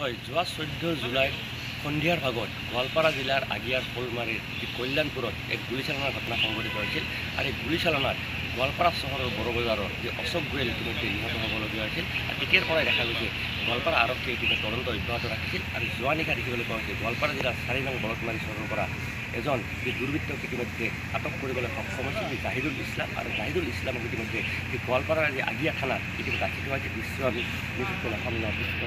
হয় যোৱা 14 জুলাই সন্ধিয়াৰ ভাগত গোৱালপাৰা জিলাৰ আগিয়াৰ শোলমাৰীৰ কল্যাণপুৰত এক গুলীচালনাৰ ঘটনা সংঘটিত হৈছিল আৰু এই গুলীচালনাত গোৱালপাৰা চহৰৰ বড়বজাৰৰ যে অশোক গোয়েল ইতিমধ্যে নিহত হ'বলগীয়া হৈছিল আৰু তেতিয়াৰ পৰাই দেখা গৈছে গোৱালপাৰা আৰক্ষীয়ে ইতিমধ্যে তদন্ত অব্যাহত ৰাখিছিল আৰু যোৱা নিশা দেখিবলৈ পোৱা হৈছে গোৱালপাৰা জিলাৰ 4 নং বলতমাৰী চহৰৰ পৰা এজন যি দুৰ্বৃত্তক ইতিমধ্যে আটক কৰিবলৈ সক্ষম হৈছিল যি জাহিদুল ইছলাম আৰু জাহিদুল ইছলামক ইতিমধ্যে যি গোৱালপাৰাৰ যি আগিয়া থানাত ইতিমধ্যে ৰাখি থোৱা হৈছে দৃশ্য আমি নিশ্চয় সামনে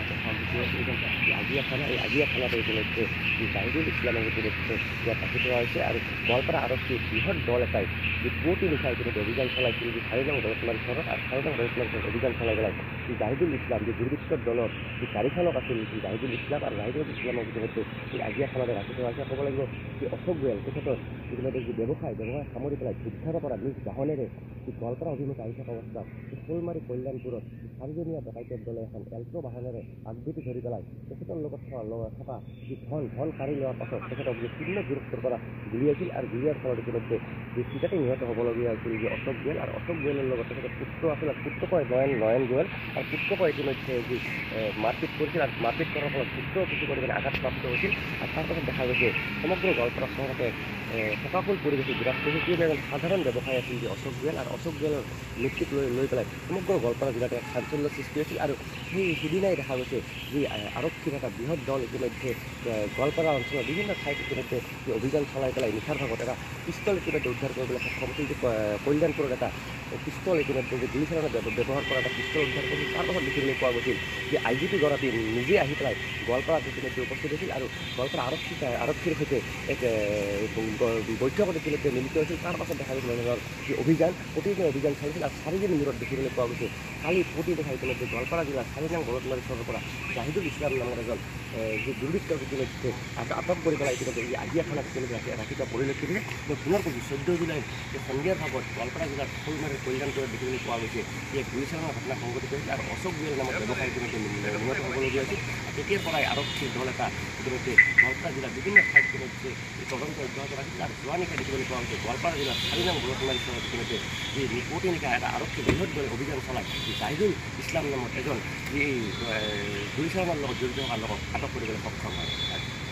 আগিয়া থানা এই আগিয়া থানাতে ইতিমধ্যে যি জাহিদুল ইছলামক ইতিমধ্যে ইয়াত ৰাখি থোৱা হৈছে আৰু গোৱালপাৰা আৰক্ষীৰ বৃহৎ দল এটাই যি পুৱতি নিশা ইতিমধ্যে অভিযান চলাইছিল যি 4 নং বলতমাৰী চহৰত আৰু 4 নং বলতমাৰী চহৰত অভিযান চলাই পেলাই যি জাহিদুল ইছলাম যি দুৰ্বৃত্তৰ দলৰ যি গাড়ীখনক আছিল যি জাহিদুল ইছলাম আৰু জাহিদুল ইছলামক ইতিমধ্যে এই আগিয়া থানাতে ৰাখি থোৱা হৈছে। ক'ব লাগিব যি অশোক গোয়েল তেখেতৰ ইতিমধ্যে যি ব্যৱসায় সামৰি পেলাই যুদ্ধৰ পৰা নিজ বাহনেৰে যি গোৱালপাৰা অভিমুখে আহি থকা অৱস্থাত শোলমাৰী কল্যাণপুৰত 4জনীয়া ডকাইতৰ দলে এখন এল্ট্ৰ বাহনেৰে আগভেটি ধৰি পেলাই তেখেতৰ লগত থকা যি ধন কাঢ়ি লোৱাৰ পাছত তেখেতক যি শূন্য দূৰত্বৰ পৰা গুলিয়াইছিল আৰু গুলিয়াৰ ফলত ইতিমধ্যে যি চিটাতে নিহত হ'বলগীয়া হৈছিল যি অশোক গোয়েল আৰু অশোক গোয়েলৰ লগত তেখেতৰ পুত্ৰ আছিল আৰু পুত্ৰকয় নয়ন গোয়েল আৰু পুত্ৰকয় ইতিমধ্যে যি মাৰপিট কৰিছিল আৰু মাৰপিট কৰাৰ ফলত পুত্ৰ কিছু পৰিমাণে আঘাতপ্ৰাপ্ত হৈছিল আৰু তাৰ পাছত দেখা গৈছে সমগ্ৰ গোৱালপাৰা চহৰতে শোকাকুল পৰিৱেশ বিৰাজ কৰিছিল। কিন্তু এজন সাধাৰণ ব্যৱসায়ী আছিল যি অশোক গোয়েল আৰু অশোক গোয়েলৰ মৃত্যুক লৈ পেলাই সমগ্ৰ গোৱালপাৰা জিলাতে এক চাঞ্চল্যৰ সৃষ্টি হৈছিল আৰু সিদিনাই দেখা গৈছে যি আৰক্ষীৰ এটা বৃহৎ দল ইতিমধ্যে গোৱালপাৰা অঞ্চলৰ বিভিন্ন ঠাইত ইতিমধ্যে যি অভিযান চলাই পেলাই নিশাৰ ভাগত এটা পিষ্টল ইতিমধ্যে উদ্ধাৰ কৰিবলৈ সক্ষম হৈছিল। যে কল্যাণপুৰত এটা পিষ্টল ইতিমধ্যে যে গুলীচালনাত ব্যৱহাৰ কৰা এটা পিষ্টল উদ্ধাৰ কৰিছিল। তাৰ পাছত দেখিবলৈ পোৱা গৈছিল যে IGP গৰাকী নিজে আহি পেলাই গোৱালপাৰাত ইতিমধ্যে উপস্থিত হৈছিল আৰু গোৱালপাৰা আৰক্ষীৰ সৈতে এক বৈঠকত ইতিমধ্যে মিলিত হৈছিল। তাৰ পাছত দেখা গৈছিল এনেধৰণৰ যি অভিযান প্ৰতিদিনে অভিযান চলিছিল আৰু 4 দিন মূৰত দেখিবলৈ পোৱা গৈছে কালি প্ৰতিদিনে ইতিমধ্যে গোৱালপাৰা জিলাৰ 4 নং বলতমাৰী চহৰৰ পৰা জাহিদুল ইছলাম নামৰ এজন যি দুৰ্বৃত্তক ইতিমধ্যে আটক কৰি পেলাই ইতিমধ্যে এই আগিয়া থানাত ইতিমধ্যে ৰাখি থোৱা পৰিলক্ষিত হৈছে। পুনৰ কৈছোঁ 14 জুলাই সন্ধিয়াৰ ভাগত গোৱালপাৰা জিলাৰ শোলমাৰীৰ কল্যাণপুৰত দেখিবলৈ পোৱা গৈছে যে এক গুলীচালনাৰ ঘটনা সংঘটিত হৈছিল আৰু অশোক গোয়েল নামৰ ব্যৱসায়ী ইতিমধ্যে নিহত হ'বলগীয়া হৈছিল। তেতিয়াৰ পৰাই আৰক্ষীৰ দল এটা ইতিমধ্যে গোৱালপাৰা জিলাৰ বিভিন্ন ঠাইত ইতিমধ্যে তদন্ত অব্যাহত ৰাখিছিল আৰু যোৱা নিশা দেখিবলৈ পোৱা হৈছে গোৱালপাৰা জিলাৰ 4 নং বলতমাৰী চহৰত ইতিমধ্যে যি পুৱতি নিশা এটা আৰক্ষী বৃহৎ দলে অভিযান চলাই জাহিদুল ইছলাম নামৰ এজন যি গুলীচালনাৰ লগত জড়িত হোৱাৰ লগত আটক কৰিবলৈ সক্ষম হয়।